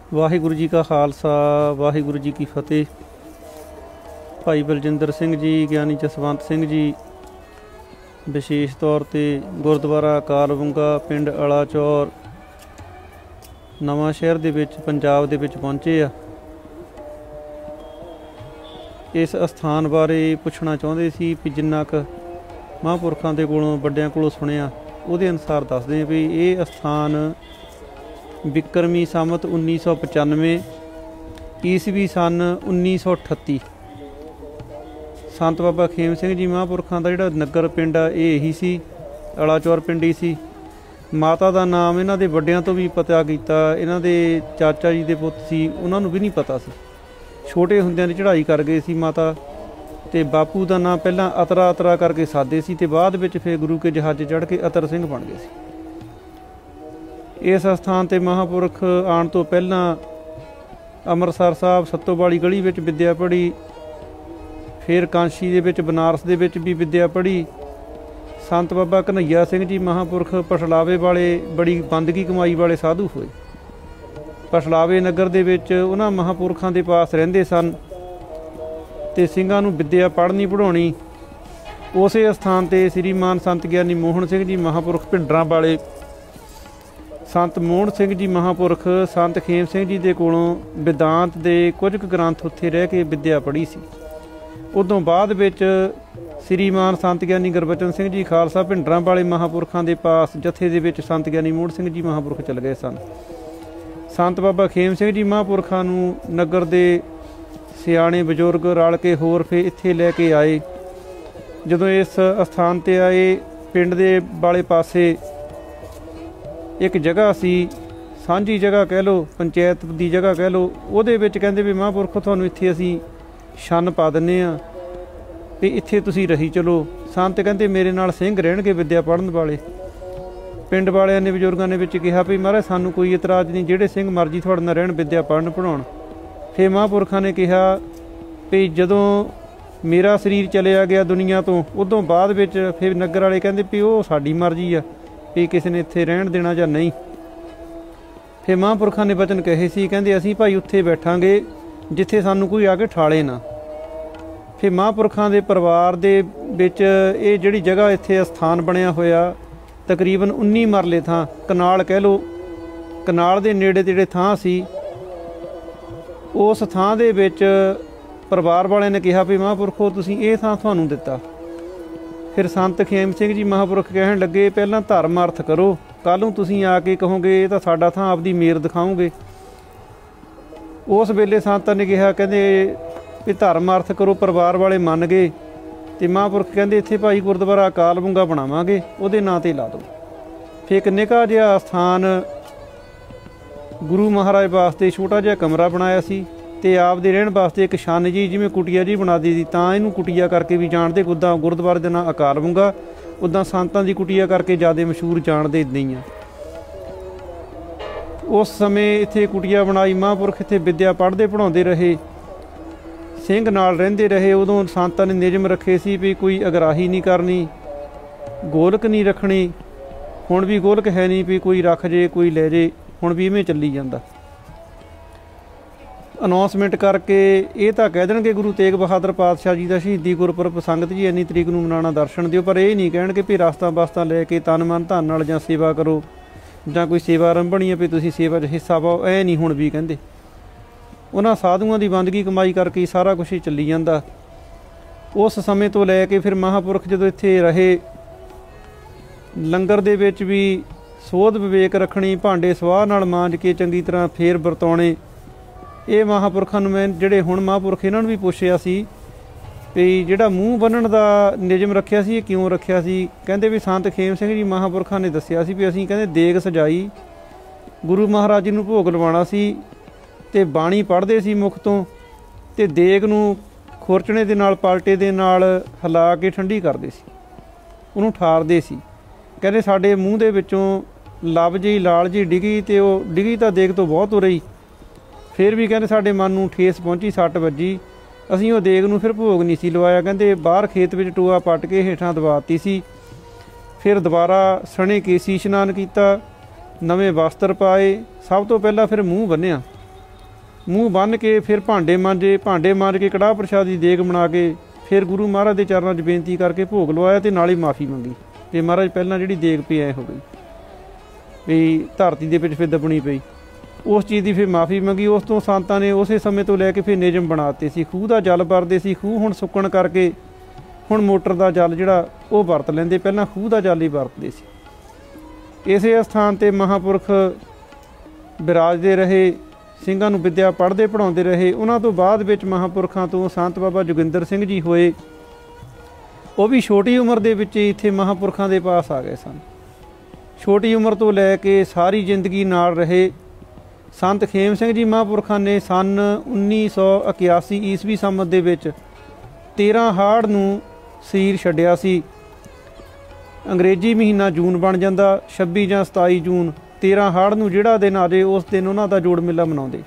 वाहिगुरु जी का खालसा वाहिगुरु जी की फतेह। भाई बलजिंदर सिंह जी, ज्ञानी जसवंत सिंह जी विशेष तौर पर गुरुद्वारा अकाल बंगा पिंड अलाचौर नवां शहर दे विच पंजाब दे विच पहुंचे आ। इस अस्थान बारे पुछना चाहुंदे सी भी जिन्ना क महापुरखां दे कोलों वड्डियां कोलों सुनिया उहदे अनुसार दसदे भी ये अस्थान विक्रमी संमत 1995 ईसवी सन 1938 संत बाबा खेम सिंह जी महापुरखां दा जिहड़ा नगर पिंड आ ये यही सी, अलाचौर पिंड ही सी। माता का नाम इन्हां दे वड्डियां तो भी पता कीता, इन्हां दे चाचा जी दे पुत्त सी उन्हां नूं भी नहीं पता सी। छोटे हुंदियां दी चढ़ाई कर गए सी माता, ते बापू का नाम पहला अतरा अतरा करके सादे सी, ते बाद विच फिर गुरु के जहाज़ चढ़ के अतर सिंह बन गए सी। इस अस्थान ते महापुरख आउण तो पहलां अमृतसर साहब सत्तोवाली गली विच विद्या पढ़ी, फिर कांशी दे विच बनारस दे विच भी विद्या पढ़ी। संत बाबा कन्हैया सिंह जी महापुरख पछलावे वाले बड़ी बंदगी कमाई वाले साधु होए। पछलावे नगर दे विच उन्हां महापुरखां दे पास रहिंदे सन ते ਸਿੰਘਾਂ ਨੂੰ विद्या पढ़नी पढ़ाउणी। उसे अस्थान ते श्रीमान संत ज्ञानी मोहन सिंह जी महापुरख भिंडरां वाले, संत मोहन सिंह जी महापुरख संत खेम सिंह जी दे कोलों वेदांत दे कुछ ग्रंथ उत्थे रह के विद्या पढ़ी सी। उदों बाद विच श्रीमान संत ज्ञानी गुरबचन सिंह जी खालसा भिंडरां वाले महापुरखां दे पास जथे दे विच संत ज्ञानी मोहन सिंह जी महापुरख चल गए सन। संत बाबा खेम सिंह जी महापुरखां नूं नगर दे सियाणे बजुर्ग रल के होर फिर इत्थे लैके आए। जदों इस अस्थान ते आए, पिंड दे वाले पासे एक जगह सी, सांझी जगह कह लो, पंचायत दी जगह कह लो, उहदे विच कहंदे भी महापुरख तुहानूं इत्थे असीं छन पा दिंदे आ भी इत्थे तुसीं रही चलो। संत कहंदे मेरे नाल सिंह रहणगे विद्या पढ़न वाले। पिंड वालियां ने बजुर्गां ने विच कहा भी महाराज सानूं कोई इतराज़ नहीं, जिहड़े सिंह मर्जी तुहाडे नाल रहण विद्या पढ़न पढ़ाउण। फिर महापुरखां ने कहा भी जदों मेरा शरीर चलिया गया दुनिया तो उदों बाद विच फिर नगर वाले कहंदे भी वो साडी मर्जी आ भी किसी ने इत्थे रहण देना जां नहीं। फिर महापुरखां ने वचन कहे सी, कहंदे असीं भाई उत्थे बैठांगे जिथे सानूं कोई आके ठाले ना। फिर महापुरखां दे परिवार दे विच ये जिहड़ी जगह इत्थे अस्थान बनिया होया तकरीबन 19 मरले थां, कनाल कह लो, कनाल दे नेड़े तेड़े थां सी। उस थां दे विच परिवार वालिਆਂ ने कहा भी महापुरखो तुसीं ਇਹ ਥਾਂ ਤੁਹਾਨੂੰ ਦਿੱਤਾ। फिर संत खेम सिंह जी महापुरख कहण लगे पहलां धर्म अर्थ करो, कल नूं तुसीं आके कहोगे ये तां साडा थां आपदी मेर दिखाओगे। उस वेले संतां ने कहा, कहंदे भी धर्म अर्थ करो, परिवार वाले मन गए ते महापुरख कहंदे इत्थे भाई गुरुद्वारा अकाल बंगा बनावांगे, उहदे नां ते ला दो। फिर एक निक्का जिहा स्थान गुरु महाराज वास्ते छोटा जिहा कमरा बनाया सी ते आप दे रहण वास्ते एक छन जी जिवें कुटिया जी बना दी तां इहनूं कुटिया करके भी जाणदे। उदां गुरुद्वारे दा नां अकाल बंगा, उदां संतां दी कुटिया करके ज़्यादा मशहूर जाणदे नहीं आ। उस समय इत्थे कुटिया बनाई, महापुरख इत्थे विद्या पढ़दे पढ़ाउंदे रहे, सिंह नाल रहिंदे रहे। उदों संतां ने नियम रखे सी भी कोई अगराही नहीं करनी, गोलक नहीं रखनी। हुण भी गोलक है नहीं भी कोई रख जे कोई लै जे, हुण भी इवें चली जांदा। अनाउंसमेंट करके ये तो कह देंगे गुरु तेग बहादुर पातशाह जी का शहीदी गुरपुरब संगत जी इन्नी तरीक नूं मनाना दर्शन दिओ, पर ये नहीं कहणगे भी रास्ता बास्ता लैके तन मन धन नाल जां सेवा करो जां कोई सेवा आरंभणी है भी तुसीं सेवा 'च हिस्सा पाओ, ऐ नहीं हुण भी कहंदे। उन्हां साधुआं दी बंदगी कमाई करके सारा कुछ ही चली जांदा। उस समय तो लैके फिर महापुरख जदों इत्थे रहे, लंगर दे विच भी सोध विवेक रखनी, भांडे सवाह नाल मांज के चंगी तरह फेर वरताउने। ये महापुरखां नूं मैं जिहड़े हुण महापुरख इन्हां नूं भी पुछिया सी भी जिहड़ा मूँह बन्नण दा नियम रखिया सी ये क्यों रखिया सी। कहंदे भी संत खेम सिंह जी महापुरखां ने दस्सिया सी भी असीं कहंदे देग सजाई गुरु महाराज जी नूं भोग लवाउणा सी ते बाणी पढ़दे सी मुख तों, ते देग नूं खुरचणे दे नाल पालटे दे नाल हिला के ठंडी करदे सी, उहनूं ਠਾਰਦੇ सी। कहंदे साडे मूँह दे विचों लब जी लाल जी डिगी ते ओह डिगी तां देग तो बहुत हो रही, फिर भी कहते साडे मन नूं ठेस पहुँची, सट वजी, असीं वो देग नूं फिर भोग नहीं सी लवाया। कहते बाहर खेत में टोआ पट के हेठां दबाती सी। फिर दोबारा सणे केसी इशनान किया, नवे वस्त्र पाए, सब तो पहला फिर मूँह बन्निया, ਮੂੰਹ ਬੰਨ੍ਹ ਕੇ ਫਿਰ ਭਾਂਡੇ ਮਾਂਜ ਕੇ ਕੜਾਹ ਪ੍ਰਸ਼ਾਦ ਦੀ ਦੇਗ ਬਣਾ ਕੇ ਫਿਰ ਗੁਰੂ ਮਹਾਰਾਜ ਦੇ ਚਰਨਾਂ 'ਚ ਬੇਨਤੀ ਕਰਕੇ ਭੋਗ ਲਵਾਇਆ ਅਤੇ ਨਾਲ ਹੀ ਮਾफ़ੀ ਮੰਗੀ ਵੀ ਮਹਾਰਾਜ ਪਹਿਲਾਂ ਜਿਹੜੀ ਦੇਗ ਪਈ ਐ ਹੋ ਗਈ ਵੀ ਧਰਤੀ ਦੇ ਵਿੱਚ ਫਿਰ ਦੱਬਣੀ ਪਈ। ਉਸ ਚੀਜ਼ ਦੀ ਫਿਰ ਮਾफ़ੀ ਮੰਗੀ। ਉਸ ਤੋਂ ਸੰਤਾਂ ਨੇ ਉਸੇ ਸਮੇਂ ਤੋਂ ਲੈ ਕੇ ਫਿਰ ਨਿਯਮ ਬਣਾ ਦਿੱਤੇ ਸੀ। ਖੂਹ ਦਾ ਜਲ ਵਰਤਦੇ ਸੀ, ਖੂਹ ਹੁਣ ਸੁੱਕਣ ਕਰਕੇ ਹੁਣ ਮੋਟਰ ਦਾ ਜਲ ਜਿਹੜਾ ਉਹ ਵਰਤ ਲੈਂਦੇ, ਪਹਿਲਾਂ ਖੂਹ ਦਾ ਜਲ ਹੀ ਵਰਤਦੇ ਸੀ। ਇਸੇ ਅਸਥਾਨ 'ਤੇ ਮਹਾਂਪੁਰਖ ਵਿਰਾਜਦੇ ਰਹੇ, ਸਿੰਘਾਂ ਨੂੰ ਵਿੱਦਿਆ ਪੜ੍ਹਦੇ ਪੜ੍ਹਾਉਂਦੇ ਰਹੇ। ਉਹਨਾਂ ਤੋਂ ਬਾਅਦ ਵਿੱਚ ਮਹਾਂਪੁਰਖਾਂ ਤੋਂ ਸੰਤ ਬਾਬਾ ਜੋਗਿੰਦਰ ਸਿੰਘ ਜੀ ਹੋਏ। ਉਹ ਵੀ ਛੋਟੀ ਉਮਰ ਦੇ ਵਿੱਚ ਇੱਥੇ ਮਹਾਂਪੁਰਖਾਂ ਦੇ ਪਾਸ ਆ ਗਏ ਸਨ। ਛੋਟੀ ਉਮਰ ਤੋਂ ਲੈ ਕੇ ਸਾਰੀ ਜ਼ਿੰਦਗੀ ਨਾਲ ਰਹੇ। ਸੰਤ ਖੇਮ ਸਿੰਘ ਜੀ ਮਹਾਂਪੁਰਖਾਂ ਨੇ ਸੰਨ 1981 ਈਸਵੀ ਸੰਮਤ ਦੇ ਵਿੱਚ 13 ਹਾੜ ਨੂੰ ਸਰੀਰ ਛੱਡਿਆ ਸੀ। ਅੰਗਰੇਜ਼ੀ ਮਹੀਨਾ ਜੂਨ ਬਣ ਜਾਂਦਾ 26 ਜਾਂ 27 ਜੂਨ, 13 ਹਾੜ ਨੂੰ ਜਿਹੜਾ ਦਿਨ ਆ ਜਾਏ ਉਸ ਦਿਨ ਉਹਨਾਂ ਦਾ ਜੋੜ ਮੇਲਾ ਮਨਾਉਂਦੇ।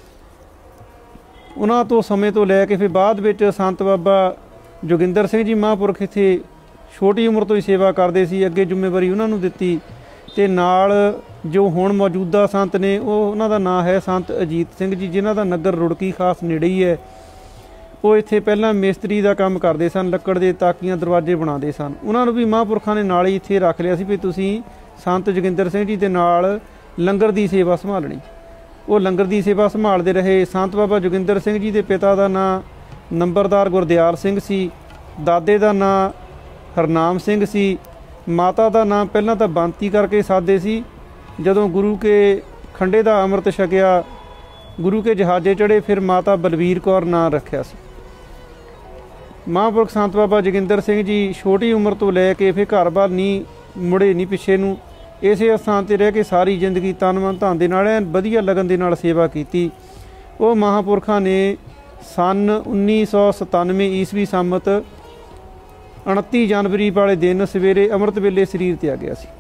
ਉਹਨਾਂ ਤੋਂ ਸਮੇਂ ਤੋਂ ਲੈ ਕੇ ਫਿਰ ਬਾਅਦ ਵਿੱਚ ਸੰਤ ਬਾਬਾ ਜੋਗਿੰਦਰ ਸਿੰਘ ਜੀ ਮਹਾਂਪੁਰਖ ਇੱਥੇ ਛੋਟੀ ਉਮਰ ਤੋਂ ਹੀ ਸੇਵਾ ਕਰਦੇ ਸੀ। ਅੱਗੇ ਜ਼ਿੰਮੇਵਾਰੀ ਉਹਨਾਂ ਨੂੰ ਦਿੱਤੀ ਅਤੇ ਨਾਲ ਜੋ ਹੁਣ ਮੌਜੂਦਾ ਸੰਤ ਨੇ ਉਹਨਾਂ ਦਾ ਨਾਂ ਹੈ ਸੰਤ ਅਜੀਤ ਸਿੰਘ ਜੀ, ਜਿਨ੍ਹਾਂ ਦਾ ਨਗਰ ਰੁੜਕੀ ਖਾਸ ਨੇੜੇ ਹੀ ਹੈ। ਉਹ ਇੱਥੇ ਪਹਿਲਾਂ ਮਿਸਤਰੀ ਦਾ ਕੰਮ ਕਰਦੇ ਸਨ, ਲੱਕੜ ਦੇ ਤਾਕੀਆਂ ਦਰਵਾਜ਼ੇ ਬਣਾਉਂਦੇ ਸਨ। ਉਹਨਾਂ ਨੂੰ ਵੀ ਮਹਾਂਪੁਰਖਾਂ ਨੇ ਨਾਲ ਹੀ ਇੱਥੇ ਰੱਖ ਲਿਆ ਸੀ ਵੀ ਤੁਸੀਂ ਸੰਤ ਜੋਗਿੰਦਰ ਸਿੰਘ ਜੀ ਦੇ ਨਾਲ ਲੰਗਰ ਦੀ ਸੇਵਾ ਸੰਭਾਲਣੀ। ਉਹ ਲੰਗਰ ਦੀ ਸੇਵਾ ਸੰਭਾਲਦੇ ਰਹੇ। ਸੰਤ ਬਾਬਾ ਜੋਗਿੰਦਰ ਸਿੰਘ ਜੀ ਦੇ ਪਿਤਾ ਦਾ ਨਾਂ ਨੰਬਰਦਾਰ ਗੁਰਦਿਆਲ ਸਿੰਘ ਸੀ, ਦਾਦੇ ਦਾ ਨਾਂ ਹਰਨਾਮ ਸਿੰਘ ਸੀ, ਮਾਤਾ ਦਾ ਨਾਮ ਪਹਿਲਾਂ ਤਾਂ ਬੰਤੀ ਕਰਕੇ ਸਾਦੇ ਸੀ। ਜਦੋਂ ਗੁਰੂ ਕੇ ਖੰਡੇ ਦਾ ਅੰਮ੍ਰਿਤ ਛਕਿਆ, ਗੁਰੂ ਕੇ ਜਹਾਜ਼ੇ ਚੜ੍ਹੇ, ਫਿਰ ਮਾਤਾ ਬਲਵੀਰ ਕੌਰ ਨਾਂ ਰੱਖਿਆ ਸੀ। ਮਹਾਂਪੁਰਖ ਸੰਤ ਬਾਬਾ ਜੋਗਿੰਦਰ ਸਿੰਘ ਜੀ ਛੋਟੀ ਉਮਰ ਤੋਂ ਲੈ ਕੇ ਫਿਰ ਘਰ ਵੱਲ ਨਹੀਂ ਮੁੜੇ, ਨਹੀਂ ਪਿੱਛੇ ਨੂੰ, ਇਸੇ ਅਸਥਾਨ 'ਤੇ ਰਹਿ ਕੇ ਸਾਰੀ ਜ਼ਿੰਦਗੀ ਤਨ ਮਨ ਧਨ ਦੇ ਨਾਲ ਵਧੀਆ ਲਗਨ ਦੇ ਨਾਲ ਸੇਵਾ ਕੀਤੀ। ਉਹ ਮਹਾਂਪੁਰਖਾਂ ਨੇ ਸੰਨ 1997 ਈਸਵੀ ਸੰਮਤ 29 ਜਨਵਰੀ ਵਾਲੇ ਦਿਨ ਸਵੇਰੇ ਅੰਮ੍ਰਿਤ ਵੇਲੇ ਸਰੀਰ ਤਿਆਗਿਆ ਸੀ।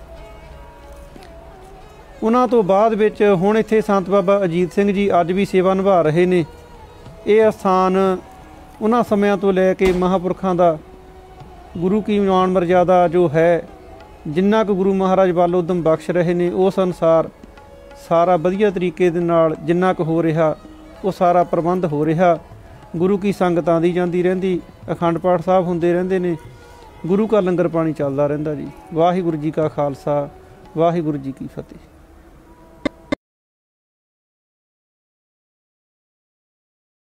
ਉਹਨਾਂ ਤੋਂ ਬਾਅਦ ਵਿੱਚ ਹੁਣ ਇੱਥੇ ਸੰਤ ਬਾਬਾ ਅਜੀਤ ਸਿੰਘ ਜੀ ਅੱਜ ਵੀ ਸੇਵਾ ਨਿਭਾ ਰਹੇ ਨੇ। ਇਹ ਅਸਥਾਨ ਉਹਨਾਂ ਸਮਿਆਂ ਤੋਂ ਲੈ ਕੇ ਮਹਾਂਪੁਰਖਾਂ ਦਾ ਗੁਰੂ ਕੀ ਮਾਣ ਮਰਜ਼ਾਦਾ ਜੋ ਹੈ, ਜਿੰਨਾ ਕੁ ਗੁਰੂ ਮਹਾਰਾਜ ਵੱਲ ਉਦਮ ਬਖਸ਼ ਰਹੇ ਨੇ, ਉਸ ਅਨੁਸਾਰ ਸਾਰਾ ਵਧੀਆ ਤਰੀਕੇ ਦੇ ਨਾਲ ਜਿੰਨਾ ਕੁ ਹੋ ਰਿਹਾ ਉਹ ਸਾਰਾ ਪ੍ਰਬੰਧ ਹੋ ਰਿਹਾ। ਗੁਰੂ ਕੀ ਸੰਗਤ ਆਉਂਦੀ ਜਾਂਦੀ ਰਹਿੰਦੀ, ਅਖੰਡ ਪਾਠ ਸਾਹਿਬ ਹੁੰਦੇ ਰਹਿੰਦੇ ਨੇ, ਗੁਰੂ ਕਾ ਲੰਗਰ ਪਾਣੀ ਚੱਲਦਾ ਰਹਿੰਦਾ ਜੀ। ਵਾਹਿਗੁਰੂ ਜੀ ਕਾ ਖਾਲਸਾ, ਵਾਹਿਗੁਰੂ ਜੀ ਕੀ ਫਤਿਹ।